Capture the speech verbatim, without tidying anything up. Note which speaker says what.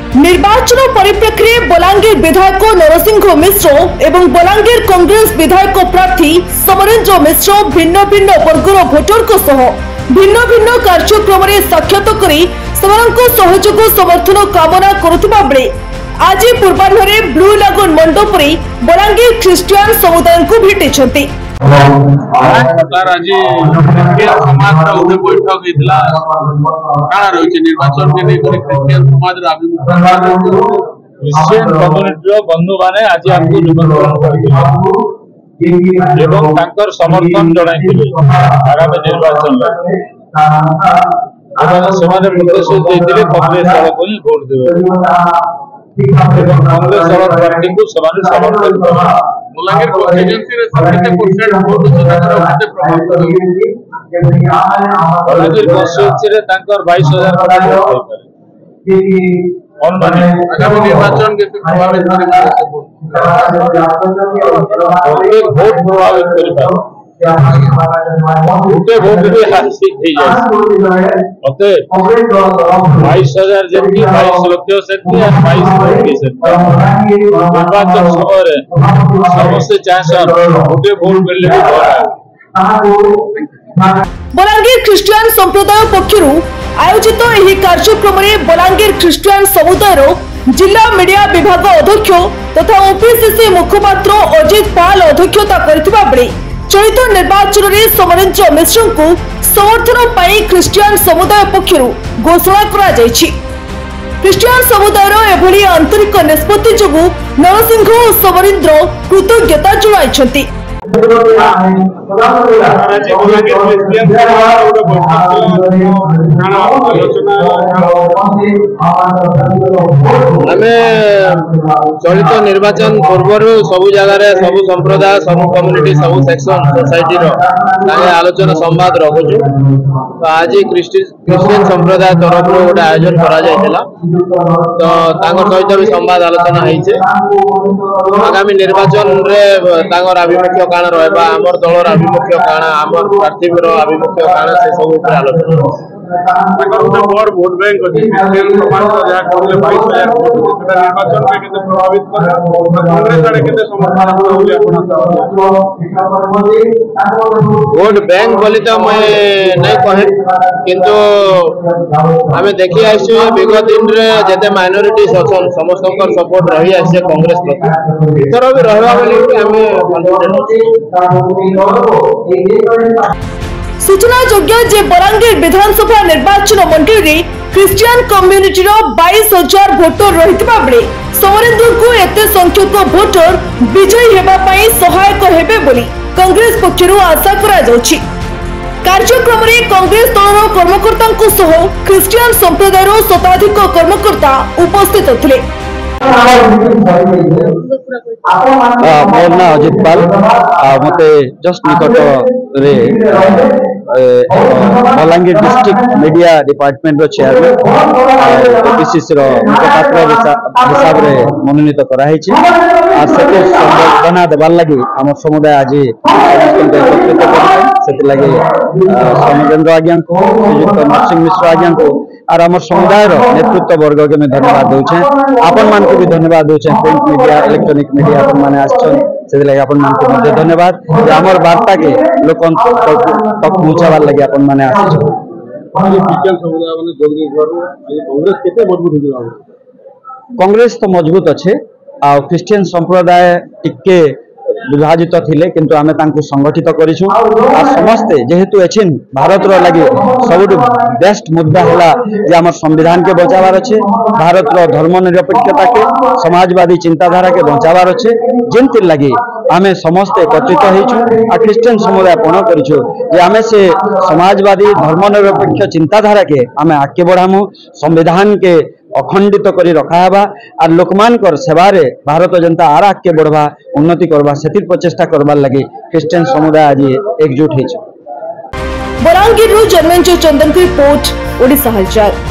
Speaker 1: निर्वाचन परिप्रेक्षी बलांगीर विधायक नरसिंह मिश्र एवं बलांगीर कांग्रेस विधायक प्रार्थी समरेंद्र मिश्र भिन्न भिन्न वर्गर भोटर भिन्न भिन्न कार्यक्रम साक्षात करी सहयोग समर्थन कामना करुवा बेले आज पूर्वाह्न ब्लू लागून मंडप बलांगीर ख्रीष्टियान समुदाय को भेटी
Speaker 2: निर्वाचन के ख्रीस्टियन समाज ख्रीस्टियन कम्युनिटी बंधु माने आज हमको निमंत्रण समर्थन जन आगामी निर्वाचन प्रतिश्रुति कांग्रेस दल को ही भोट देवे कांग्रेस दल पार्टी को समर्थन कर बलांगीर कन्स्टिट्यूएंसी रे कितने परसेंट वोट होते प्रभावित बलांगीर कन्स्टिट्यूएंसी रे तांकर बाईस हजार वोट होइपारे आगामी निर्वाचन के प्रभावित करिपारे वोट प्रभावित करिपारे गोटे भोट भी हासिल हो जाए मते बाईस हजार जमी बाईस लक्ष से बाईस निर्वाचन समय समस्त चाहसन गोटे भोट मिलने
Speaker 1: बलांगीर ख्रीष्टियान संप्रदाय पक्षर आयोजित यह कार्यक्रम में बलांगीर ख्रीष्टियान समुदायर जिला मीडिया विभाग अध्यक्ष तथा ओपीसीसी मुखपात्र अजित पाल अध्यक्षता करथिबा बेले चलित निर्वाचन में समरेंद्र मिश्र को समर्थन पाई ख्रीष्टियान समुदाय पक्षर घोषणा करा जायछि। ख्रीष्टियान समुदायर एभली आंतरिक निष्पत्ति जोगु नरसिंह और समरेंद्र कृतज्ञता जणाइछन्ति।
Speaker 3: चलित निर्वाचन पूर्व सबु जगार सबु संप्रदाय सबु कम्युनिटी सबु सेक्शन सोसाइटी आलोचना संवाद रखुचु। तो आज क्रिश्चियन संप्रदाय तरफ गोटे आयोजन करा जायतिला तो तांकर सहित भी संवाद आलोचना होइछे। आगामी निर्वाचन रे तांकर आभिमुख्य काण रहबा हमर दलर आभिमुख्य काण हमर प्रार्थीर आभिमुख्य काण से सब ऊपर आलोचना
Speaker 2: तांकर उते बड़ वोट बैंक अछि क्रिश्चियन समाज या करले बाईस हजार वोट सेटा निर्वाचन में केते प्रभावित करे कांग्रेस आड़े केते समर्थन होले आपण
Speaker 3: वोट बैंक बोली तो मैं नहीं कहे किंतु हमें देखि आइछु विगत दिन रे जते माइनॉरिटीज अछन समस्तकर सपोर्ट रही आसे कांग्रेस प्रति इतर भी रहबा बोली हमें
Speaker 1: सूचना योग्य जे बलांगीर विधानसभा निर्वाचन मंडली रे ख्रीष्टियान कम्युनिटी रो बाईस हजार भोटर रहितबा बेले समरेंद्र को एते संख्यक भोटर विजयी हेबा पई सहायक हेबे बोली कांग्रेस पक्षरु आशा करा जाउछि। कार्यक्रम रे कांग्रेस दलर कर्मकर्ता सह ख्रीष्टियान संप्रदायर शताधिक कर्मकर्ता उपस्थित थिले।
Speaker 4: मोर ना अजित पाल मते जस्ट निकट रे बलांगीर डिस्ट्रिक्ट मीडिया डिपार्टमेंट रो चेयरमैन ओपीसीसी रो मुखपात्र हिसाब रे मनोनीत करा हेछि आ सेते संबर्धना देबार लागि हमर समुदाय आज एकत्रित करछन सेति लागि समरेंद्र आज्ञा को श्रीयुक्त नरसिंह मिश्र आज्ञा को और हमर समुदाय रो नेतृत्व वर्ग के मैं धन्यवाद दूचे आपन मान को भी धन्यवाद दूचे प्रिंट मीडिया इलेक्ट्रॉनिक मीडिया अपन माने आछन से लगे अपन मान को मध्य धन्यवाद जे हमर वार्ता के लोकन तक पहुंचाबार लगे अपन माने आछन
Speaker 2: ख्रीस्टियन समुदाय माने जोगी घर कांग्रेस केते मजबूत हो
Speaker 4: कांग्रेस तो मजबूत अच्छे आ ख्रीस्टियन संप्रदाय टिके विभाजित थिले किंतु आमे तांको संगठित करिछु आ समस्ते जेहेतु एछिन भारत रो लागि सबुठ बेस्ट मुद्दा हला जे हमर संविधान के बचावार अछि भारत रो धर्मनिरपेक्षता के समाजवादी चिंताधारा के बचावार अछि जेंति लागि आमे समस्ते एकत्रित होइछु आ ख्रीस्टियन समुदाय पण करिछु जे आमे से समाजवादी धर्मनिरपेक्ष चिंताधारा के आमे आगे बढ़ामु संविधान के अखंडित करी रखाबा और लोकमान कर सेवारे भारत जनता आर आगे बढ़वा उन्नति करवा सेतिर प्रचेष्टा करबार लगी ख्रीस्टियन समुदाय आज एकजुट होइछ।
Speaker 1: बलांगीर जन्मेंजय चंदन की रिपोर्ट ओडिशा हलचल।